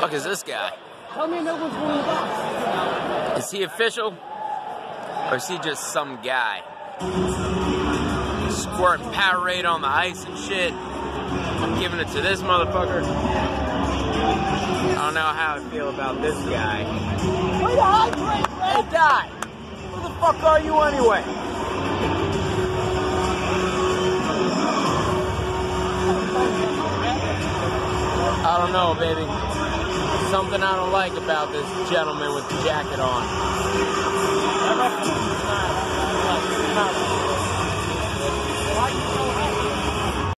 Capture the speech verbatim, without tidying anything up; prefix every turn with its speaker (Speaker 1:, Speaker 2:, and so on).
Speaker 1: fuck is this guy?
Speaker 2: Tell me no one's going to the box.
Speaker 1: Is he official? Or is he just some guy? Squirting Powerade on the ice and shit. I'm giving it to this motherfucker. I don't know how I feel about this guy.
Speaker 2: Way to hydrate, man!
Speaker 1: Hey, Di! Who the fuck are you anyway? I don't know, baby. Something I don't like about this gentleman with the jacket on.